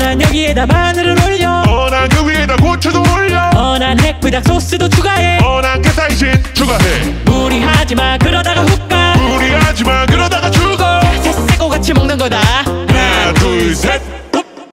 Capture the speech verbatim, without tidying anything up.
난 여기에다 마늘을 올려. 어, 난 그 위에다 고추도 올려. 어, 난 핵불닭 소스도 추가해. 어, 난 게살신 추가해. 무리하지마 그러다가